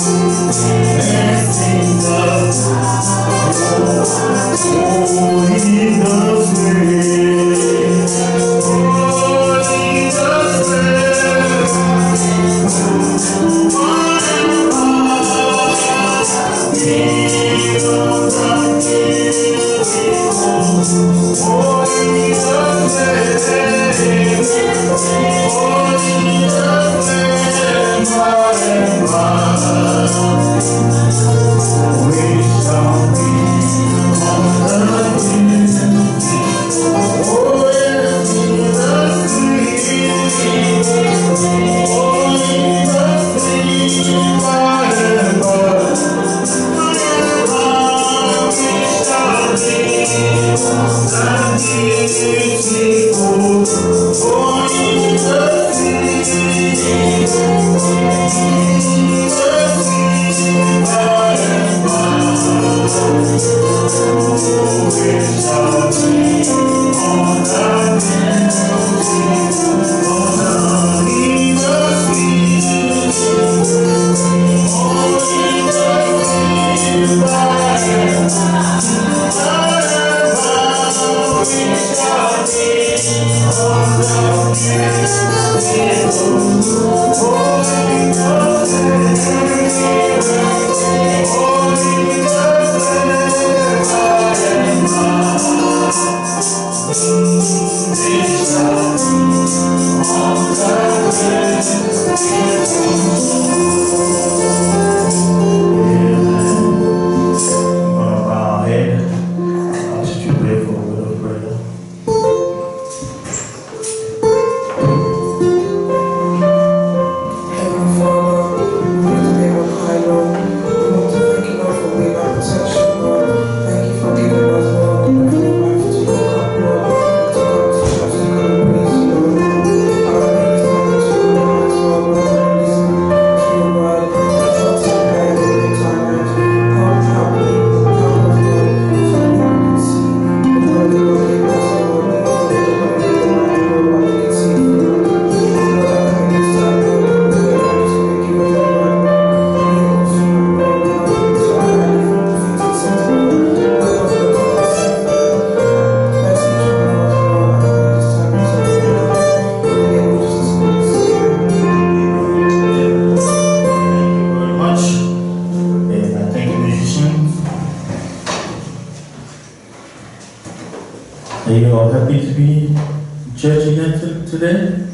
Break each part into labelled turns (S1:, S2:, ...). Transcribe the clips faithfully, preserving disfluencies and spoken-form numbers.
S1: Today?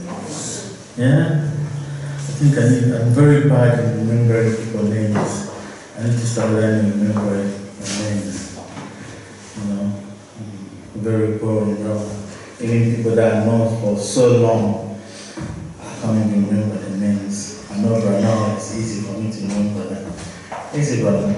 S1: Yeah? I think I need, I'm very bad at remembering people's names. I need to start learning to remember their names. You know? I'm very poor, you know. Even people that I know for so long, I can't even remember their names. I know right now it's easy for me to remember them. Easy, brother.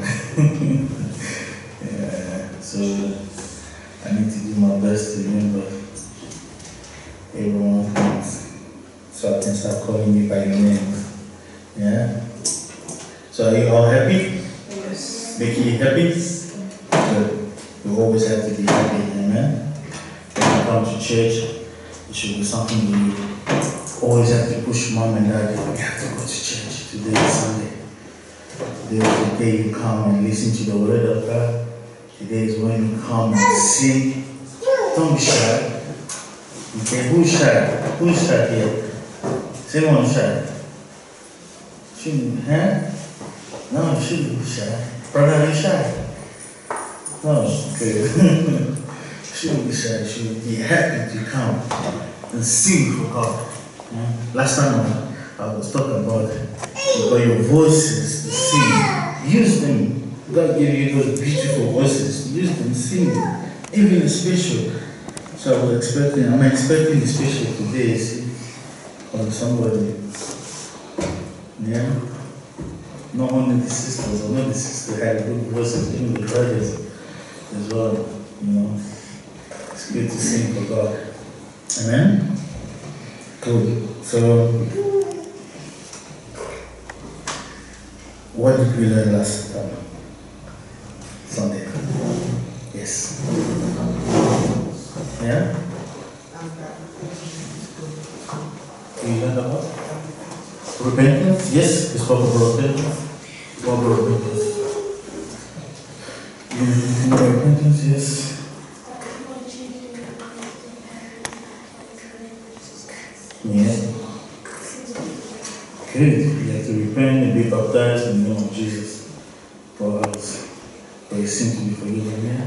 S1: Yeah, so I need to do my best to remember everyone's names, so I can start calling you by your name. Yeah? So are you all happy?
S2: Yes.
S1: Make you happy? Good. You always have to be happy, amen? When you come to church, it should be something you always have to push mom and dad. We have to go to church. Today is Sunday. Today is the day you come and listen to the word of God. Today is when you come and sing. Don't be shy. Okay, who's shy? Who's shy here? Someone shy? Shouldn't, huh? No, you shouldn't be shy. Brother, are you shy? No, good. Shouldn't be shy. Should be happy to come and sing for God. Yeah? Last time I, I was talking about you got your voices to sing. Use them. God gave you those beautiful voices. Use them, sing them. Even special. So I was expecting, I'm expecting a special today, see, from somebody. Yeah? Not only the sisters, or not the sisters had good voices, even the brothers as well. You know, it's good to sing for God. Amen? Good. So, what did we learn last time? Sunday. Yes. Yeah? You learned about repentance? Yes, we spoke about repentance. What about repentance? You know what repentance is? Yeah. Good. You have to repent and be baptized in the name of Jesus for us. For your sin to be forgiven. Yeah.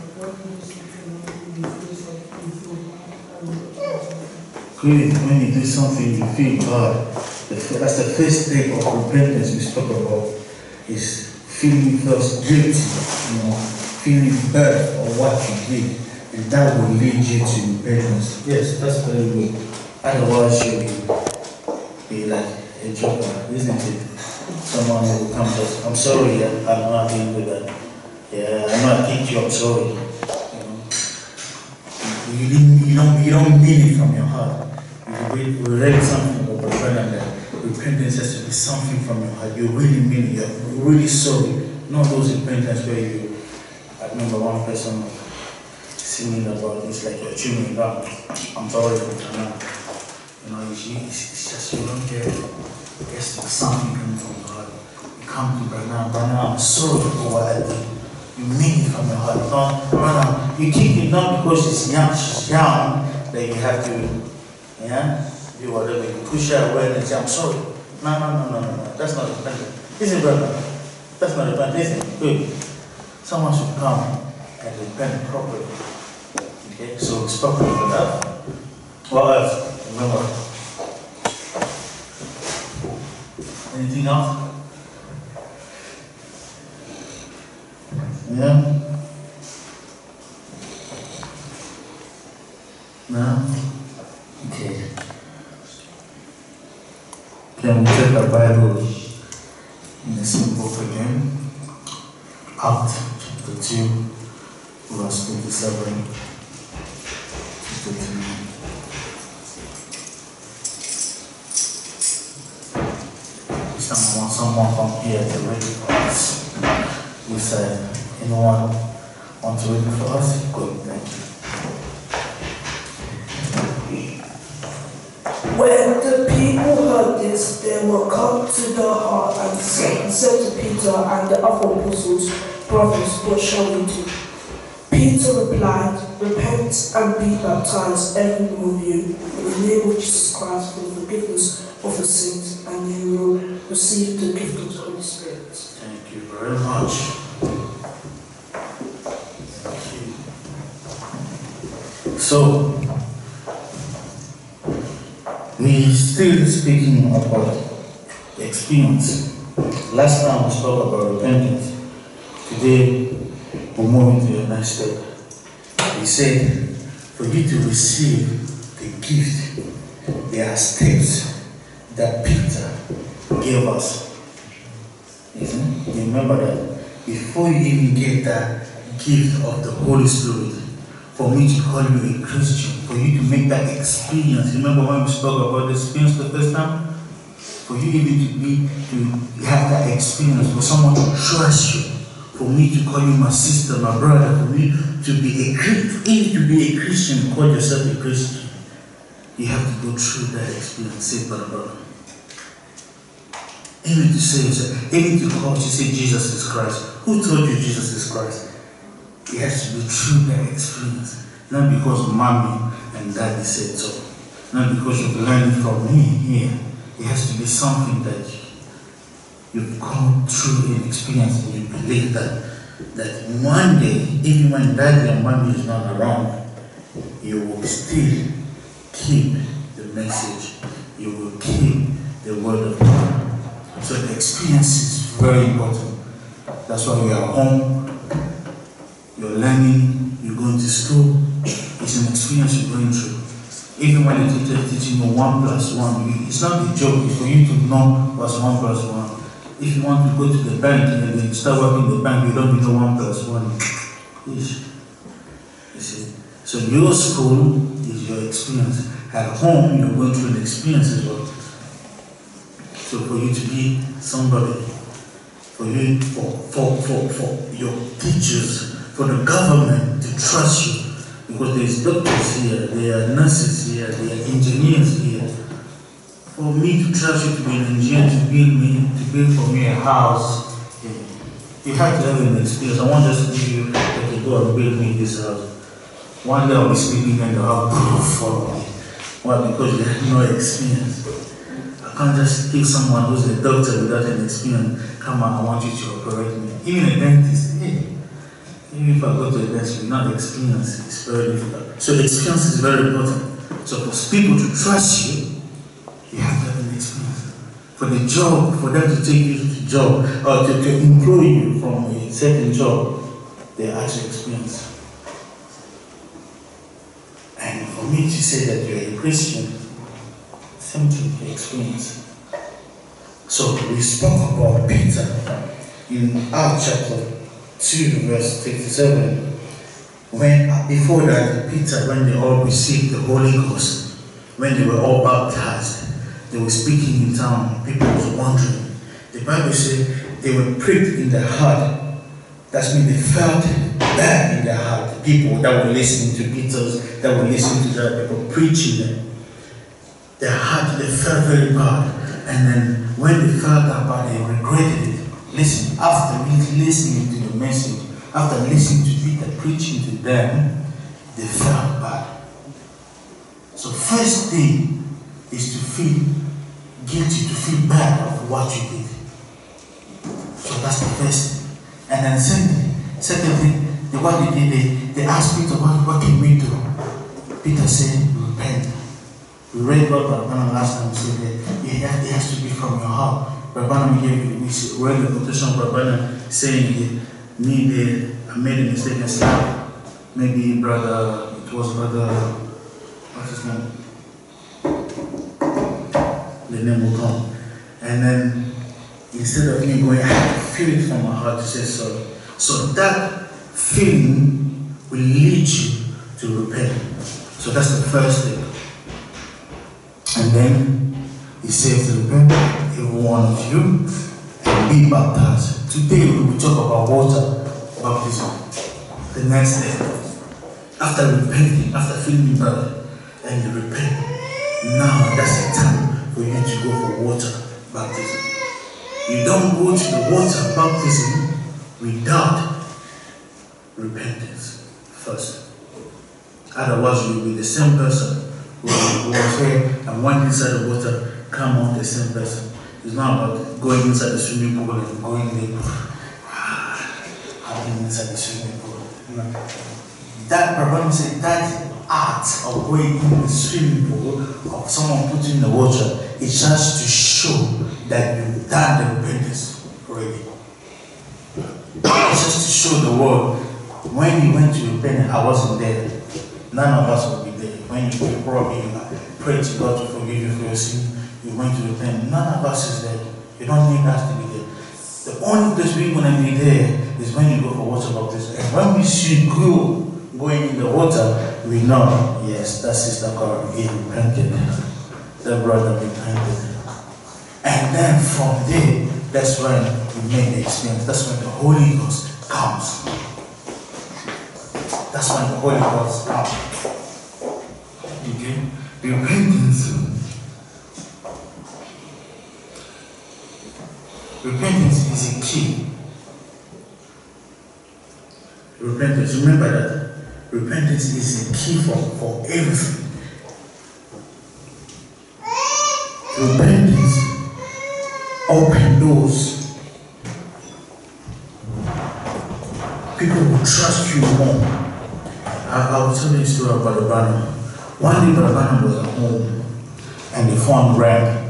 S1: Good. When you do something, you feel God. That's the first step of repentance we spoke about. Is feeling first guilty, you know, feeling bad for what you did, and that will lead you to repentance. Yes, that's very good. Otherwise, you'll be like a joker, isn't it? Someone who will come to us, I'm sorry, yeah, I'm not dealing with that. Yeah, I know I kicked you, I'm sorry. You know, you, didn't, you, don't, you don't mean it from your heart. You read something about the friend and that. Repentance has to be something from your heart. You really mean it. You're really sorry. Not those repentance where you. I remember one person singing about it's like you're chewing gum. I'm sorry, you know, it's, it's just you don't care. It has to be something coming from God. You come to Brother, Brother, I'm sorry for what I did. You mean it from your heart. Not, Brother, you keep it not because it's young, she's young that you have to, yeah. Do whatever, you push her away and say, I'm sorry. No, no, no, no, no, no. That's not repentance. Is it, brother? That's not repentance, is it? Good. Someone should come and repent properly. Okay, so it's properly for that. What else? Remember. Anything else? Yeah? No? Okay. Can we take the Bible in the same book again? Acts chapter two, verse twenty-seven to thirty-nine. Someone, someone from here to read it for us. We said, anyone want to read it for us? Good, thank you.
S2: When the people heard this, they were cut to the heart and said, said to Peter and the other apostles, Brothers, what shall we do? Peter replied, Repent and be baptized, every one of you, in the name of Jesus Christ for the forgiveness of the sins, and you will receive the gift of the Holy Spirit.
S1: Thank you very much. Thank you. So, we're still speaking about the experience. Last time we spoke about repentance. Today, we're moving to the next step. We said, for you to receive the gift, there are steps that Peter gave us. Isn't it? Remember that before you even get that gift of the Holy Spirit, for me to call you a Christian, for you to make that experience. Remember when we spoke about the experience the first time? For you even to be to have that experience, for someone to trust you, for me to call you my sister, my brother, for me to be a Christian, even to be a Christian, call yourself a Christian, you have to go through that experience. Say, brother, brother. Even to say, even to call to say Jesus is Christ. Who told you Jesus is Christ? It has to be through that experience. Not because mommy and daddy said so. Not because you've learned from me here. It has to be something that you've gone through an experience and you believe that that one day, even when daddy and mommy is not around, you will still keep the message. You will keep the word of God. So the experience is very important. That's why we are home. You're learning, you're going to school, it's an experience you're going through. Even when the teacher is teaching you one plus one, it's not a joke, it's for you to know what's one plus one. If you want to go to the bank and then start working in the bank, you don't know one plus one. Yes. You see? So your school is your experience. At home, you're going through an experience as well. So for you to be somebody, for you, for, for, for, for your teachers, for the government to trust you, because there's doctors here, there are nurses here, there are engineers here. For me to trust you to be an engineer, to build me, to build for me a house, You have to have an experience. I want just to give you that you go and build me this house. One day I'll be speaking and they'll have proof for me. Why? Because you have no experience. I can't just give someone who's a doctor without an experience, come on, I want you to operate me. Even a dentist, hey, even if I go to a dentist without experience, it's very difficult. So experience is very important. So for people to trust you, you have to have an experience. For the job, for them to take you to the job, or to, to employ you from a certain job, they actually experience. And for me to say that you're a Christian, same thing, experience. So we spoke about Peter in Acts chapter two, verse thirty-seven. When before that, Peter, when they all received the Holy Ghost, when they were all baptized, they were speaking in tongues. People were wondering. The Bible said they were pricked in their heart. That means they felt bad in their heart. The people that were listening to Peter's, that were listening to that people preaching them, their heart, they felt very bad. And then when they felt that bad, they regretted it. Listen, after listening to the message, after listening to Peter preaching to them, they felt bad. So first thing is to feel guilty, to feel bad of what you did. So that's the first thing. And then secondly, secondly, the what they did, they, they asked Peter, what, what can we do? Peter said, repent. We read about Rabbanam last time, we said that yeah, it has to be from your heart. Rabbanam gave you, we read the quotation of Rabbanam saying, me, they, I made a mistake and slapped. Maybe brother, it was brother, what's his name? The name will come. And then, instead of me going, I have to feel it from my heart to say sorry. So that feeling will lead you to repent. So that's the first thing. And then he says to repent, every one of you, and be baptized. Today we will talk about water baptism. The next day, after repenting, after feeling bad, and you repent, now that's the time for you to go for water baptism. You don't go to the water baptism without repentance first. Otherwise, you will be the same person who was here and went inside the water, come out the same person. It's not about going inside the swimming pool and going there, having inside the swimming pool. That, Prabhupada said, that act of going in the swimming pool, of someone putting in the water, it's just to show that you've done the repentance already. It's just to show the world. When you went to repent, I wasn't there. None of us will be there. When you probably pray to God to forgive you for your sin, you went to repent. None of us is there. You don't need us to be there. The only place we're going to be there is when you go for water baptism. And when we see you going in the water, we know, yes, that sister God repented. That brother repented. And then from there, that's when we make the experience. That's when the Holy Ghost comes. That's when the Holy Ghost comes. Okay? Repentance. Repentance is a key. Repentance, remember that. Repentance is a key for, for everything. Repentance open doors. People will trust you more. I, I will tell you a story about the Branham. One day, Brother Branham was at home and the phone rang.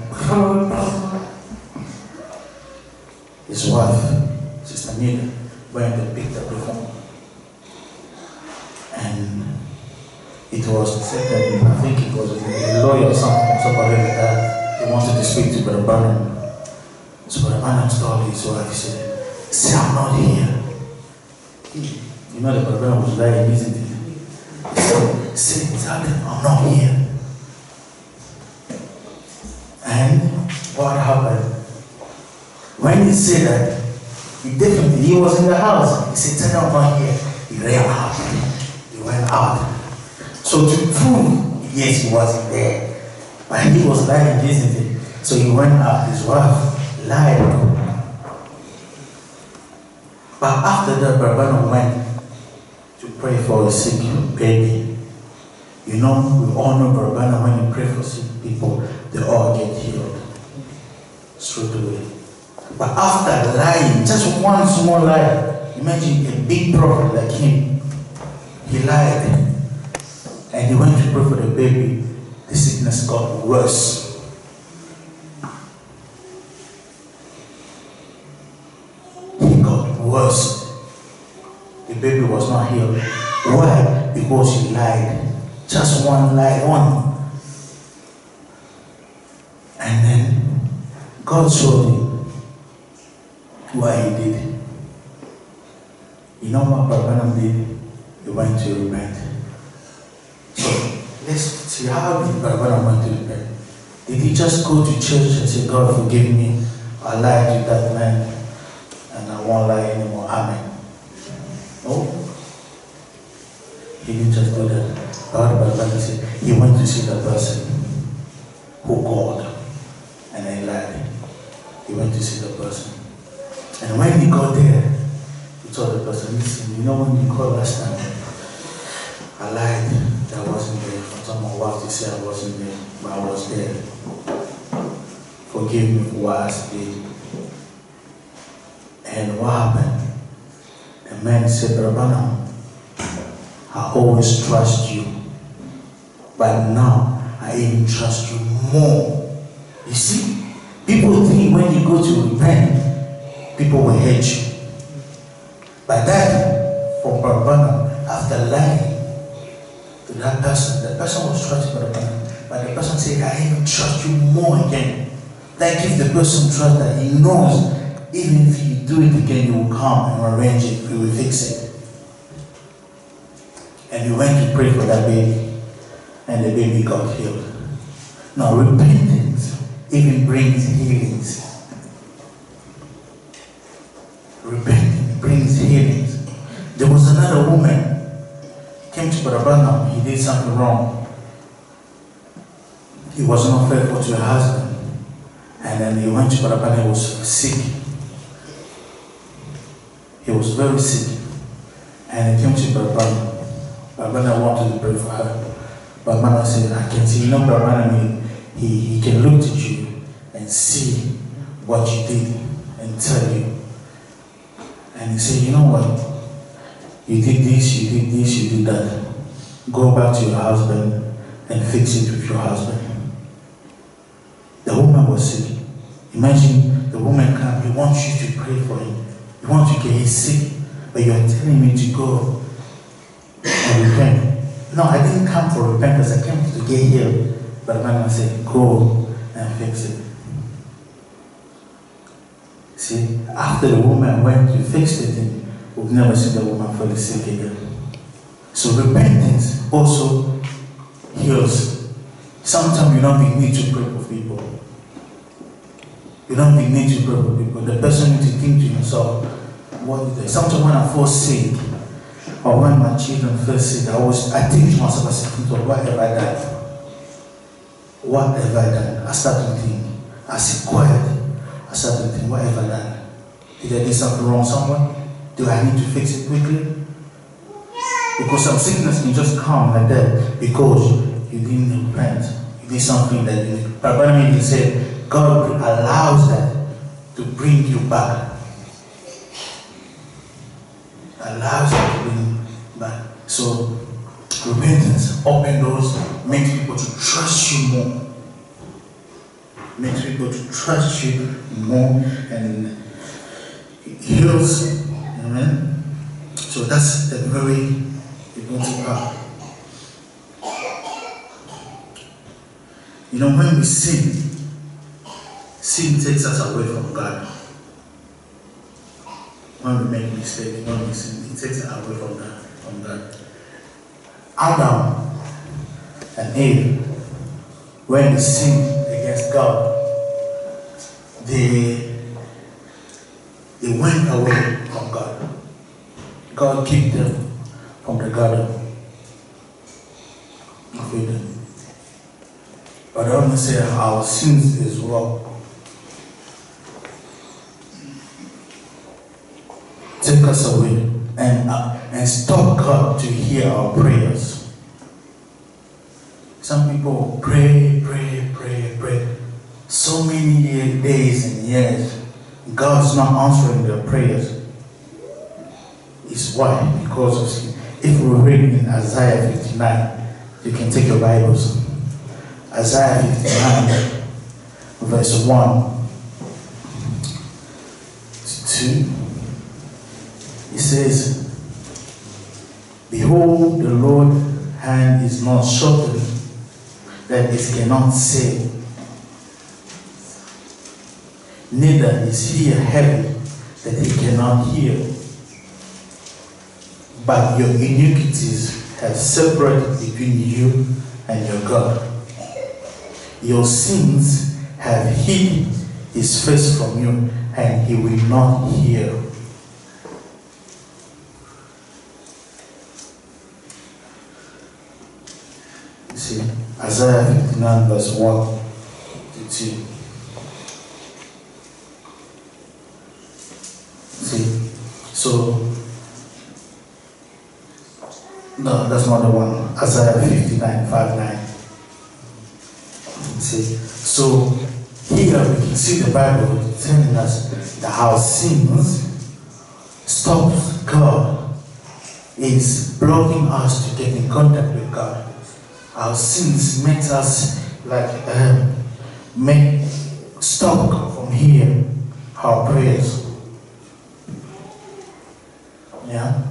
S1: His wife, Sister Nina, went and picked up the phone. And it was the second, I think it was a lawyer or something, somebody like that. He wanted to speak to Brother Branham. So Brother Branham told his wife, he said, say I'm not here. You know that Brother Branham was lying, isn't it? He said, say exactly, I'm not here. And what happened? When he said that, he definitely, he was in the house. He said, tell them I'm not here. He ran out. He went out. So to prove, yes, he wasn't there. But he was lying, isn't it? So he went out. His wife lied. But after that, Brother went to pray for a sick baby. You know, we all know Brother when you pray for sick people, they all get healed straight away. But after lying, just one small lie, imagine a big prophet like him, he lied and he went to pray for the baby, the sickness got worse. He got worse. The baby was not healed. Why? Because he lied. Just one lie, one. And then God showed him what he did. You know what Brother did? He went to repent. So let's see, how did Brother went to repent? Did he just go to church and say, God forgive me, I lied to that man and I won't lie anymore, amen? No. He didn't just do that. God, Brother said, he went to see the person who called and then lied. He went to see the person. And when he got there, he told the person, listen, you know when you called last time, I lied that I wasn't there. For someone was to say I wasn't there, but I was there. Forgive me for what I did. And what happened? The man said, Brother, I always trust you, but now I even trust you more. You see, people think when you go to repent, people will hate you. But that, for Brother, after lying to that person, the person was trusting Brother, but the person said, I even trust you more again. That gives the person trust that he knows, even if you do it again, you will come and arrange it, you will fix it. And he went to pray for that baby, and the baby got healed. Now, repentance even brings healings. Repentance brings healings. There was another woman, came to Brother, he did something wrong. He was not faithful to her husband, and then he went to Brother, he was sick. He was very sick, and he came to Brother. Brother wanted to pray for her. But Mama said, I can see, you know, Brother, he, he can look at you and see what you did and tell you. And he said, you know what? You did this, you did this, you did that. Go back to your husband and fix it with your husband. The woman was sick. Imagine the woman comes, he wants you to pray for him. He wants you to get him sick, but you are telling me to go and repent. No, I didn't come for repentance, I came to get healed. But Mama said, go and fix it. See, after the woman went to fix the thing, we've never seen the woman fall sick again. So repentance also heals. Sometimes you don't need to pray for people. You don't need to pray for people. The person needs to think to himself, what is that? Sometimes when I fall sick, or when my children feel sick, I always I think to myself, I say, what have I done? What have I done? I start to think. I sit quiet. I start to think, what have I done? Did I do something wrong somewhere? Do I need to fix it quickly? Because some sickness can just come like that because you didn't repent. You did something that you did. But said, God allows that to bring you back. Allows you to bring you back. So repentance open doors, makes people to trust you more. Makes people to trust you more and heals. Amen. So that's the very important part. You know, when we sin, sin takes us away from God. When we make mistakes, when we sin, it takes us away from God. From God. Adam and Eve, when they sinned against God, they, they went away from God. God kicked them from the garden of Eden. But I want to say our sins as well take us away and, uh, and stop God to hear our prayers. Some people pray, pray, pray, pray. So many days and years, God's not answering their prayers. It's why? Because of sin. If we read in Isaiah fifty-nine, you can take your Bibles. Isaiah fifty-nine, verse one to two. It says, behold, the Lord's hand is not shortened, that it cannot save, neither is he heavy, that he cannot heal. But your iniquities have separated between you and your God. Your sins have hid his face from you, and he will not hear. You see, Isaiah fifty-nine, verse one to two. See, so, no, that's not the one. Isaiah fifty-nine, five, nine. See, so here we can see the Bible telling us that our sins stops God, is blocking us to get in contact with God. Our sins makes us like um, make stop God from hearing our prayers. Yeah,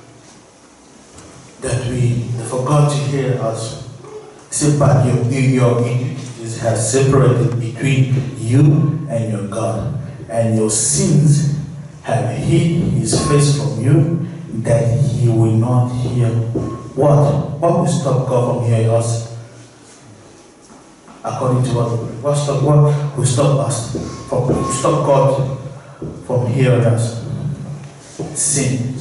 S1: that we forgot to hear us. Say, but your your iniquities have separated between you and your God, and your sins have hid his face from you, that he will not hear. What? What will stop God from hearing us? According to what? What stop? What will stop us? From stop God from hearing us? Sin.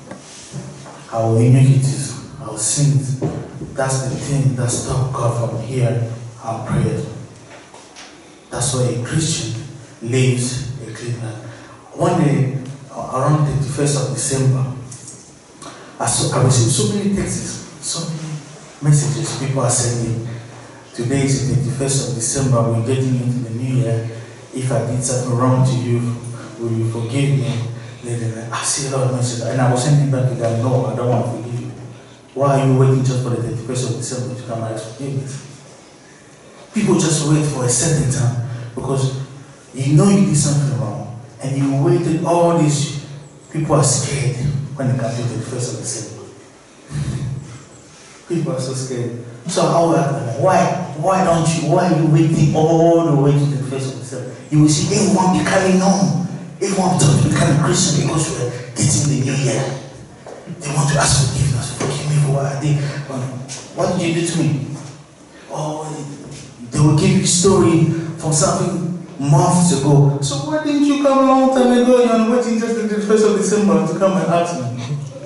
S1: Our iniquities, our sins. That's the thing that stops God from hearing our prayers. That's why a Christian lives a clean life. One day, around the thirty-first of December, I, saw, I received so many texts, so many messages people are sending. Today is the thirty-first of December, we're getting into the new year. If I did something wrong to you, will you forgive me? I see a lot of messages, and I was sending back to them, no, I don't want to forgive you. Why are you waiting just for the thirty-first of December to come and ask forgiveness? People just wait for a certain time because you know you did something wrong, and you waited all these. People are scared when it comes to the thirty-first of December. People are so scared. So how why why don't you why are you waiting all the way to the thirty-first of December? You will see everyone becoming known. Everyone wants to become a Christian because we're getting the new year. They want to ask forgiveness. Forgive me for what I did. What did you do to me? Oh, they will give you a story from something months ago. So why didn't you come a long time ago? You're waiting just the first of December to come and ask me.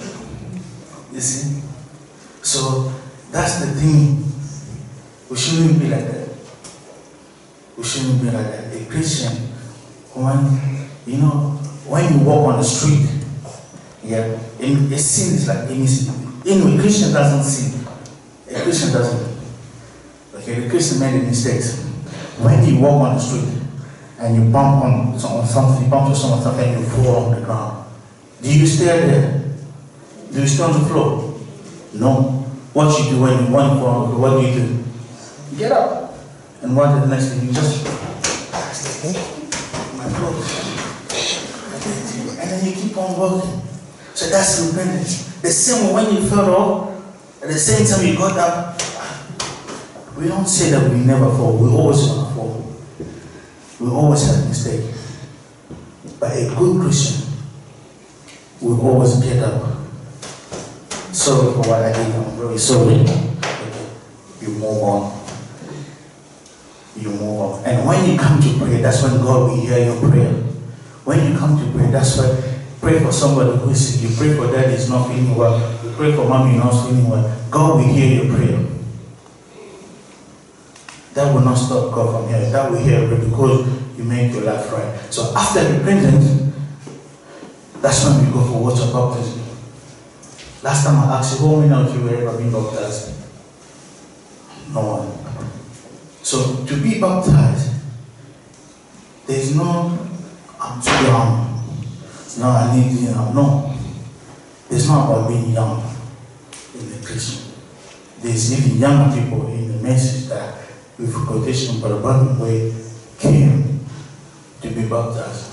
S1: You see? So that's the thing. We shouldn't be like that. We shouldn't be like that. A Christian, when you know, when you walk on the street, yeah, a sin is like any sin. Anyway, Christian doesn't sin. A Christian doesn't. Okay, the Christian made a mistake. When you walk on the street and you bump on something, you bump into someone, something, and you fall on the ground, do you stay there? Do you stay on the floor? No. What you do when you want to fall on the floor, what do you do? You get up. And what is the next thing? You just my clothes. And then you keep on walking. So that's repentance. The same when you fell off, at the same time you got up. We don't say that we never fall. We always want to fall. We always have mistakes. But a good Christian will always get up. Sorry for what I did. I'm very sorry. You move on. You move on. And when you come to pray, that's when God will hear your prayer. When you come to pray, that's why pray for somebody who is sick. You pray for daddy is not feeling well. You pray for mommy not feeling well. God will hear your prayer. That will not stop God from hearing. That will hear you because you make your life right. So after repentance, That's when we go for water baptism. Last time I asked you, how many of you were ever been baptized? No one. So to be baptized, there is no, I'm too young. No, I need, you know, no. It's not about being young in the Christian. There's even younger people in the message that with quotation, but about the way came to be baptized.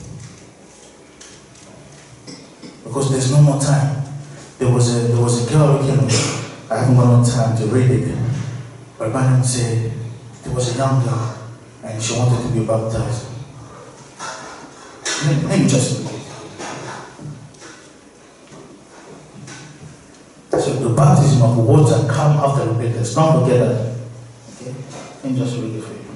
S1: Because there's no more time. There was a there was a girl who came. I haven't got no time to read it. But Branham said there was a young girl and she wanted to be baptized. Let, let me just read it. So the baptism of water comes after repentance. Don't forget that. Okay? Let me just read it for you.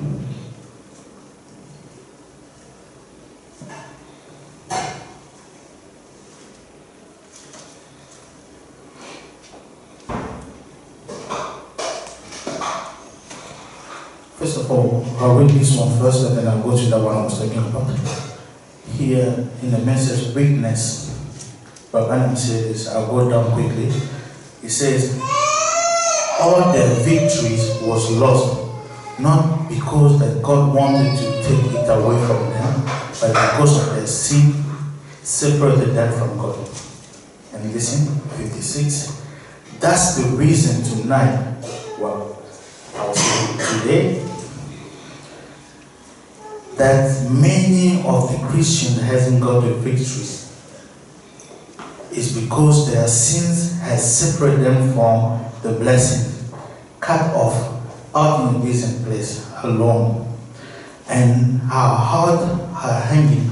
S1: First of all, I'll read this one first and then I'll go to the one I was talking about. Here in the message weakness, but Branham says, I'll go down quickly. He says, all their victories was lost, not because that God wanted to take it away from them, but because of their sin separated them from God. And listen, fifty-six. That's the reason tonight, well, I will say today, that many of the Christians hasn't got the victories is because their sins has separated them from the blessing, cut off out in a decent place alone, and our heart are hanging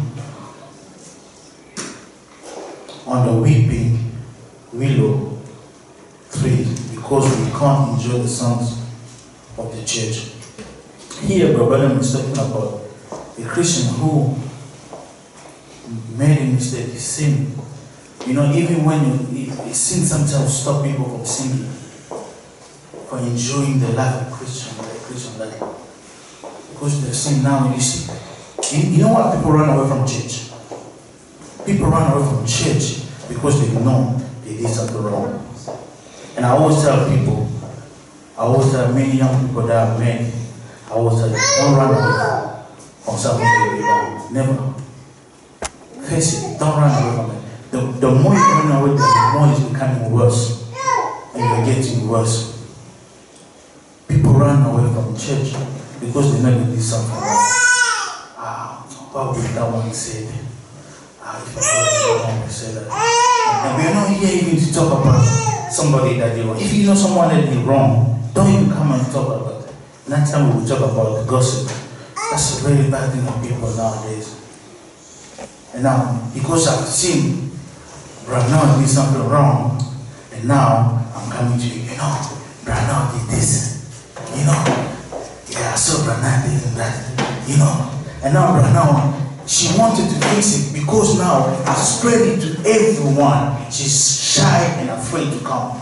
S1: on the weeping willow tree because we can't enjoy the songs of the church. Here, Brother is talking about a Christian who made a mistake, he sinned. You know, even when you, you sin sometimes stop people from singing, from enjoying the life of Christian, the Christian life. Because they sin now, you see. You, you know what? People run away from church. People run away from church because they know they did something wrong. And I always tell people, I always tell many young people that I've met, I always tell them, don't run away from something they did wrong. Never. Face it, don't run away from it. The, the more you run away, the more it's becoming worse. And you're getting worse. People run away from church because they know they did something wrong. Ah, what would that one say? Ah, if that one would say that. And we're not here even to talk about somebody that did wrong. If you know someone that did wrong, don't even come and talk about it. Next time we will talk about the gossip. That's a very bad thing for people nowadays. And now, because I've seen Branham did something wrong, and now I'm coming to you, you know, Branham did this, you know, yeah, I saw Branham did that, you know, and now Branham, she wanted to fix it because now I spread it to everyone. She's shy and afraid to come.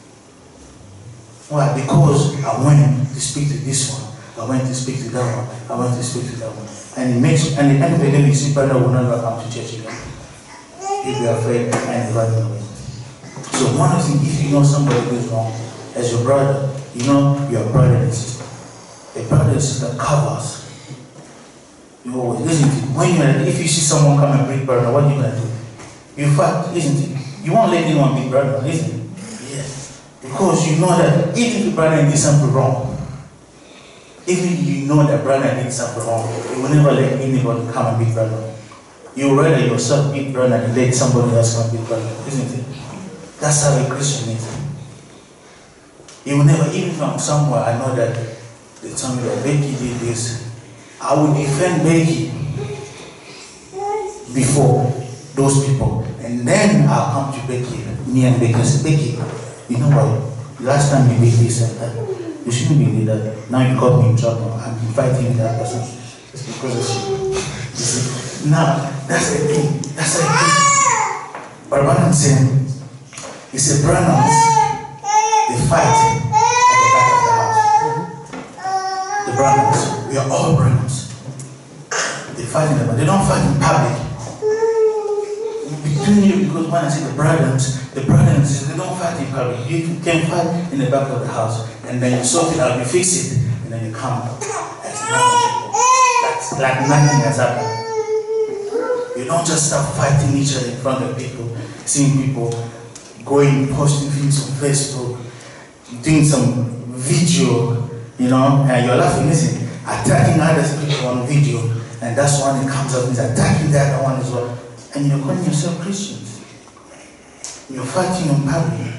S1: Why? Because I went to speak to this one, I went to speak to that one, I went to speak to that one. And it makes, and at the end of the day, you see, brother will never come to church again. If you're afraid and running away. So one of the things, if you know somebody goes wrong, as your brother, you know your brother and sister. A brother and sister covers. You always, isn't it? When you're, if you see someone come and beat brother, what are you gonna do? You fight, isn't it? You won't let anyone beat brother, isn't it? Yes. Because you know that even if your brother did something wrong, even if you know that brother did something wrong, you will never let anybody come and beat brother. You would rather yourself beat brother than let somebody else come beat brother, isn't it? That's how a Christian is. You will never, even from somewhere, I know that they tell me that Becky did this. I will defend Becky before those people. And then I'll come to Becky, me and Becky, and say, Becky, you know what? Last time you did this and that. You shouldn't be doing that. Now you got me in trouble. I'm fighting with that person. It's because of you. You see? Now, that's the thing. That's the thing. But what I'm saying, he said, Branhams, they fight at the back of the house. The Branhams, we are all Branhams. They fight in the back. They don't fight in public. telling you because when I see the brothers, the brothers, they don't fight in public. You can fight in the back of the house, and then you sort it out, you fix it, and then you come out. That's nothing. That's like nothing has happened. You don't just start fighting each other in front of people, seeing people going, posting things on Facebook, doing some video, you know, and you're laughing, listen, attacking other people on video, and that's one that comes up, is attacking the other one as well. And you're calling yourself Christians. You're fighting on public.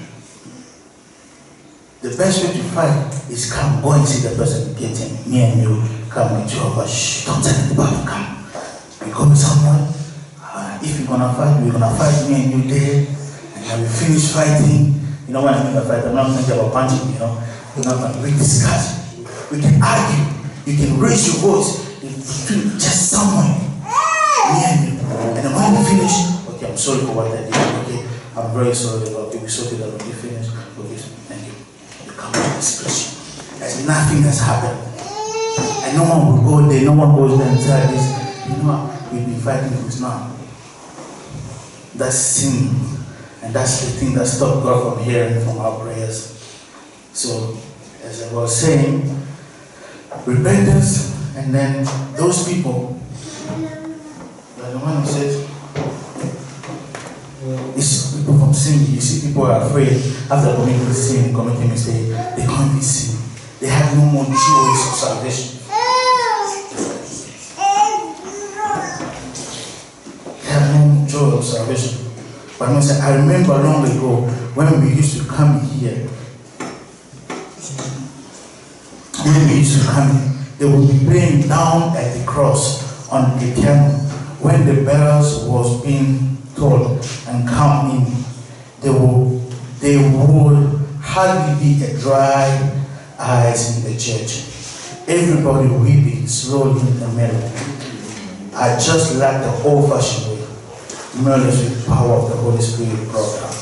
S1: The best way to fight is come, go and see the person getting me and you, come with you, but shh, don't tell anybody, come. We go with someone, uh, if you're gonna fight, we're gonna fight me and you there, and then we finish fighting. You know when I mean by fight, I'm not thinking about punching, you know. We're not gonna, we discuss, we can argue, you can raise your voice, just someone, me and you. And then when we finish, okay, I'm sorry for what I did, okay, I'm very sorry about it, we sorted out when we finish, okay, thank you. You come to this Christian, as nothing has happened. And no one will go there, no one goes there and tell this, you know, we've been fighting this now. That's sin, and that's the thing that stopped God from hearing from our prayers. So, as I was saying, repentance, and then those people, like the one who says, it's people from sin. You see, people are afraid after committing sin, committing mistake, they commit sin. They have no more choice of salvation. They have no more joy of salvation. But I say, I remember long ago when we used to come here. When we used to come here, they would be playing down at the cross on the piano. When the bells was being told and come in, they would, they would hardly be a dry eyes in the church. Everybody weeping slowly in the middle. I just like the old-fashioned way, merely with the power of the Holy Spirit brought out.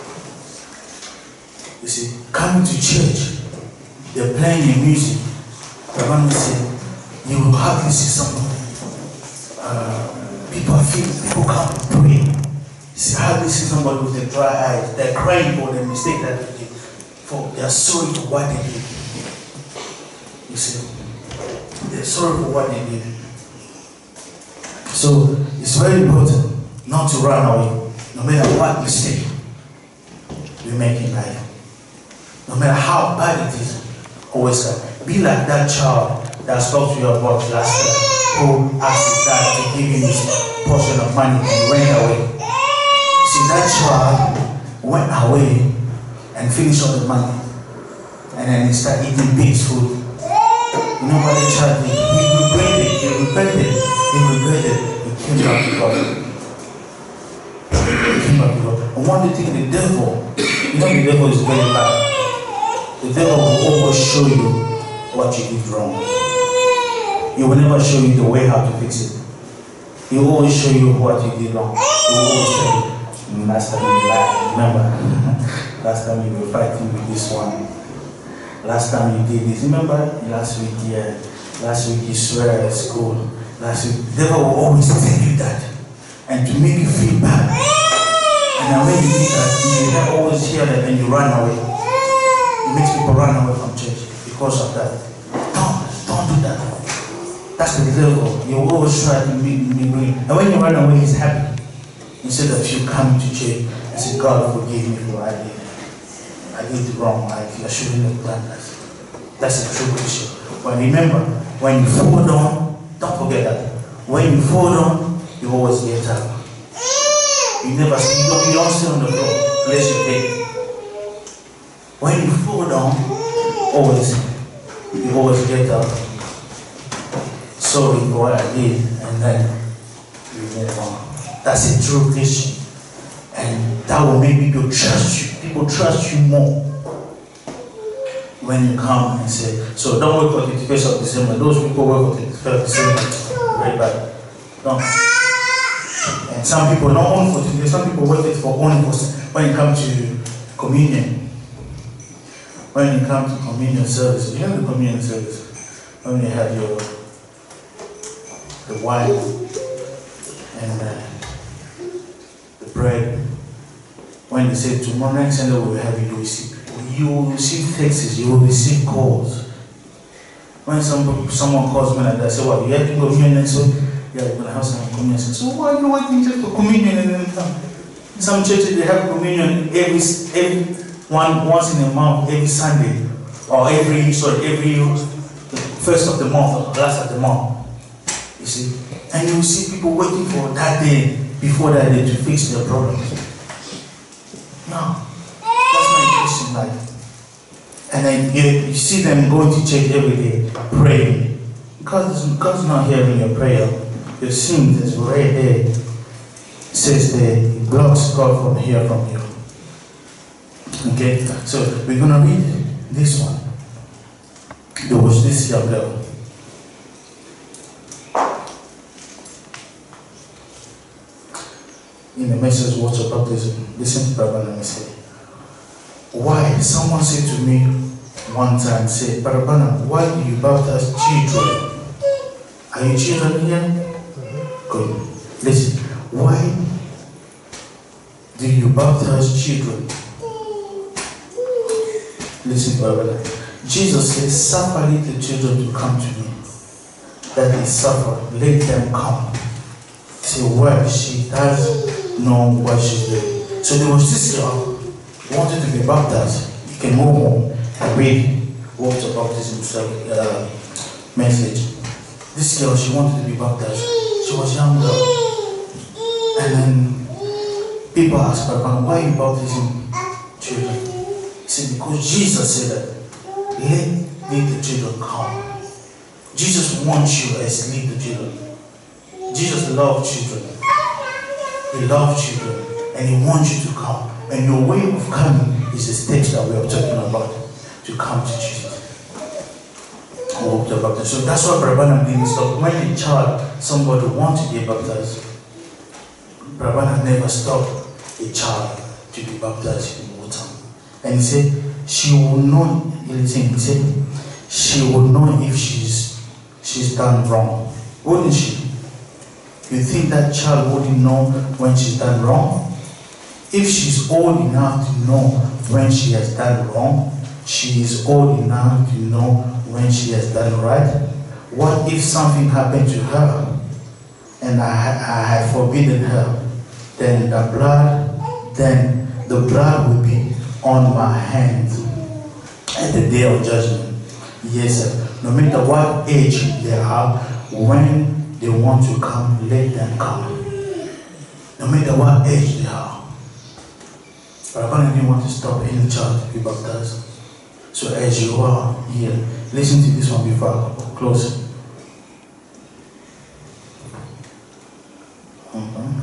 S1: You see, coming to church, they're playing the music. The one say, you will hardly see someone. Uh, people feel, people come to pray. You see, hardly see somebody with their dry eyes. They're crying for the mistake that they did. For they're sorry for what they did. You see, they're sorry for what they did. So it's very important not to run away, no matter what mistake we make in life. No matter how bad it is, always come. Be like that child that spoke to your boss last year, who asked his dad to give him his portion of money and went away. See, that child went away and finished all the money, and then he started eating pig's food. You know what the child did? He regretted, he repented, he regretted, he came back to God. He came back to God. And one thing, the devil, you know the devil is very bad. The devil will always show you what you did wrong. He will never show you the way how to fix it. He will always show you what you did wrong. He will always tell you, last time you lied, remember? Last time you were fighting with this one. Last time you did this, remember? Last week, yeah. Last week you swear at school. Last week, the devil will always tell you that. And to make you feel bad. And then when you do that, you always hear that and you run away. It makes people run away from church because of that. Don't, don't do that. That's the devil. You always try to be bring. And when you run away, he's happy. Instead of you coming to church and say, God, forgive me for what I did. I did it wrong. I, I shouldn't have done that. That's a true Christian. But remember, when you fall down, don't forget that. When you fall down, you always get up. You never see, you don't, you don't stay on the floor unless you pay. When you fall down, always, you always get up. Sorry for what I did, and then you move on. That's a true Christian. And that will make people trust you. People trust you more when you come and say, so don't wait for the thirty-first of December. Those people wait for the thirty-first of December. Very bad. Don't. And some people, not only for today, some people wait for only for when you come to communion. When you come to communion service, you have the communion service. When you have your the wine and uh, the bread. When they say tomorrow next Sunday we will have it, you will receive. You will receive texts, you will receive calls. When some, someone calls me like that, I say, what, you have to communion next week? Yeah, we're going to have some communion. So why are you waiting just for communion and then come? Some churches, they have communion every, every one, once in a month, every Sunday. Or every, sorry, every first of the month or last of the month. You see? And you will see people waiting for that day, before that day, to fix their problems. No. That's not a Christian life. And then you, you see them going to church every day, praying. Because God's not hearing your prayer. Your sin is right there. It says that it blocks God from hearing from you. Okay? So we're going to read this one. There was this young girl. In the message, water baptism, listen to Brother Branham say, why? Someone said to me one time, say, Brother Branham, why do you baptize children? Are you children here? Mm-hmm. Good. Listen, why do you baptize children? Listen, Brother. Jesus says, suffer little children to come to me. That they suffer, let them come. Say, why? She does know what she's doing. So there was this girl who wanted to be baptized. You can move on and read water baptism uh, message. This girl, she wanted to be baptized. She was young girl. And then people asked her, why are you baptizing children? He said, because Jesus said that. Let little children come. Jesus wants you as little children. Jesus loves children. He loves children. And he wants you to come. And your way of coming is the steps that we are talking about. To come to Jesus. So that's why Brother Branham didn't stop. When a child, somebody wants to get baptized, Brother Branham never stopped a child to be baptized in water. And he said, she will know. Listen, he said, she will know if she's she's done wrong. Wouldn't she? You think that child wouldn't know when she's done wrong? If she's old enough to know when she has done wrong, she is old enough to know when she has done right. What if something happened to her and I, I had forbidden her? Then the blood, then the blood will be on my hands at the day of judgment. Yes, sir. No matter what age they are, when they want to come, let them come. No matter what age they are. But I didn't want to stop any child to be baptized. So as you are here, listen to this one before I close. Mm-hmm.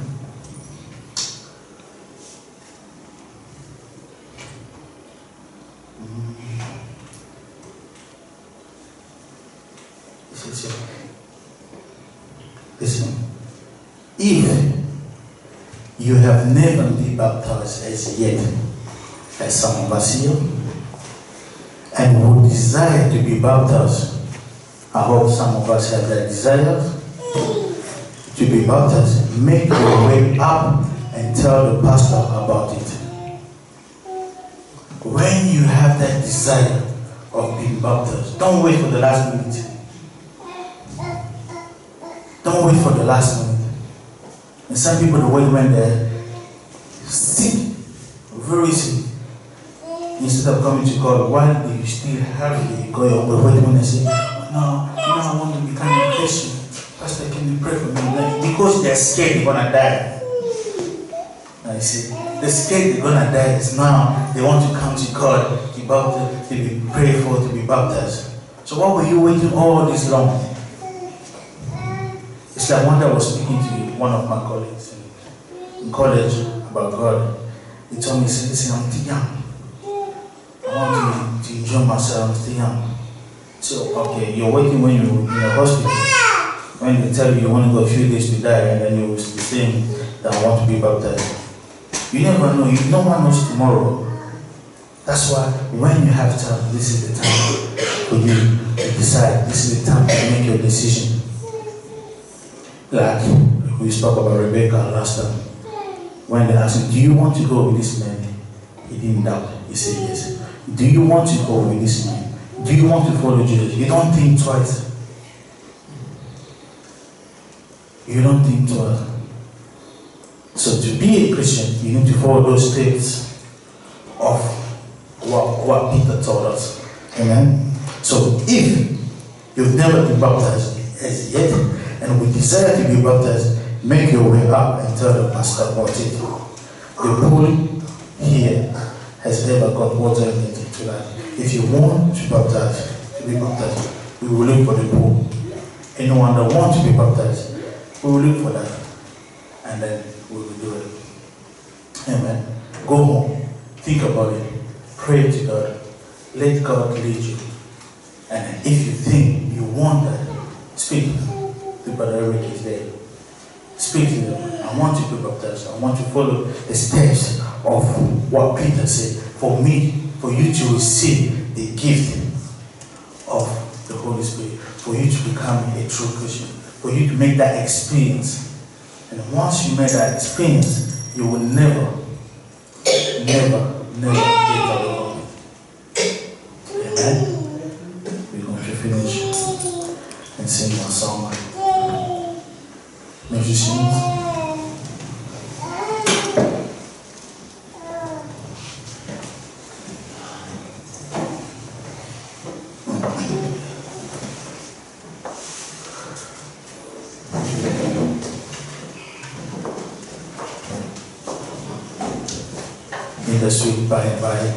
S1: Listen, if you have never been baptized as yet, as some of us here, and would desire to be baptized, I hope some of us have that desire to be baptized, make your way up and tell the pastor about it. When you have that desire of being baptized, don't wait for the last minute. Don't wait for the last minute. And some people they wait when they're sick, very sick. Instead of coming to God, why do you still hurry? You go your way, wait when they say, oh, no, no, I want to become a Christian. Pastor, can you pray for me? Like, because they're scared they're gonna die. Now you see, they're scared they're gonna die. It's now they want to come to God to be baptized, to be prayed for, to be baptized. So why were you waiting all this long? It's like one day I was speaking to one of my colleagues in college about God. He told me, he said, listen, I'm too young. I want to, to enjoy myself, I'm still young. So, okay, you're waiting when you're in the hospital. When they tell you you want to go a few days to die, and then you will be saying that I want to be baptized. You never know, you, no one knows tomorrow. That's why when you have time, this is the time for you to decide. This is the time to make your decision. Like we spoke about Rebecca last time. When they asked him, do you want to go with this man? He didn't doubt. He said yes. Do you want to go with this man? Do you want to follow Jesus? You don't think twice. You don't think twice. So to be a Christian, you need to follow those steps of what, what Peter told us. Amen? So if you've never been baptized as yet, and we desire to be baptized, make your way up and tell the pastor about it. The pool here has never got water in it tonight. If you want to baptize, to be baptized, we will look for the pool. Anyone that wants to be baptized, we will look for that. And then we will do it. Amen. Go home. Think about it. Pray to God. Let God lead you. And if you think you want that, speak. The Brother Eric is there. Speak to them. I want to be baptized. I want to follow the steps of what Peter said. For me, for you to receive the gift of the Holy Spirit. For you to become a true Christian. For you to make that experience. And once you make that experience, you will never, never, never get out of it. Amen? We're going to finish and sing one song. Musicians. In the sweet by and by.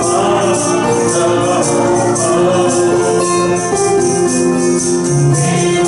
S3: Amen.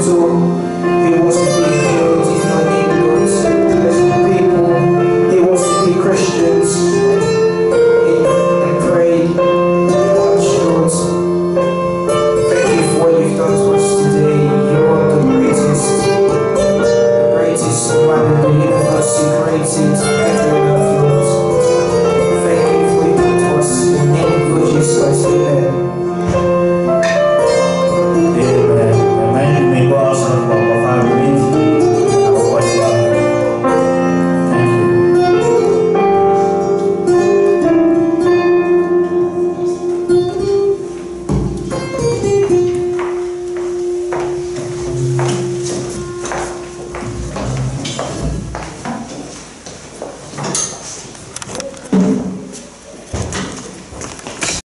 S3: to